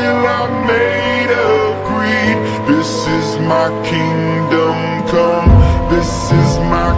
will are made of greed. This is my kingdom come, this is my